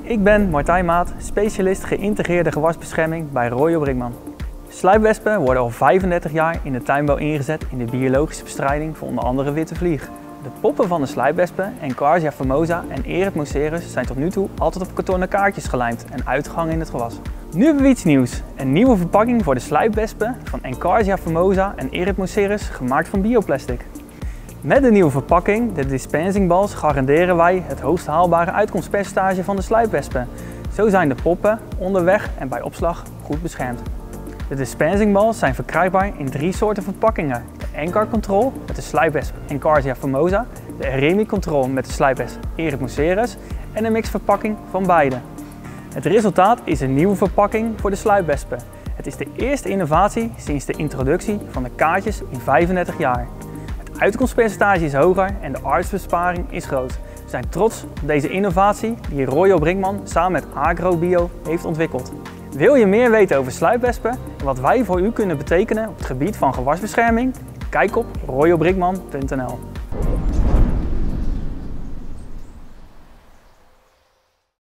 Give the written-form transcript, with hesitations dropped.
Ik ben Martijn Maat, specialist geïntegreerde gewasbescherming bij Royal Brinkman. Sluipwespen worden al 35 jaar in de tuinbouw ingezet in de biologische bestrijding van onder andere witte vlieg. De poppen van de sluipwespen, Encarsia famosa en Eretmocerus, zijn tot nu toe altijd op kartonnen kaartjes gelijmd en uitgehangen in het gewas. Nu hebben we iets nieuws. Een nieuwe verpakking voor de sluipwespen van Encarsia famosa en Eretmocerus gemaakt van bioplastic. Met de nieuwe verpakking, de dispensing balls, garanderen wij het hoogst haalbare uitkomstpercentage van de sluipwespen. Zo zijn de poppen onderweg en bij opslag goed beschermd. De dispensing balls zijn verkrijgbaar in 3 soorten verpakkingen. De Encar Control met de sluipwesp Encarsia famosa, de Eremi Control met de sluipwesp Eretmocerus en een mixverpakking van beide. Het resultaat is een nieuwe verpakking voor de sluipwespen. Het is de eerste innovatie sinds de introductie van de kaartjes in 35 jaar. Het uitkomstpercentage is hoger en de arbeidsbesparing is groot. We zijn trots op deze innovatie die Royal Brinkman samen met Agrobio heeft ontwikkeld. Wil je meer weten over sluipwespen en wat wij voor u kunnen betekenen op het gebied van gewasbescherming? Kijk op royalbrinkman.nl.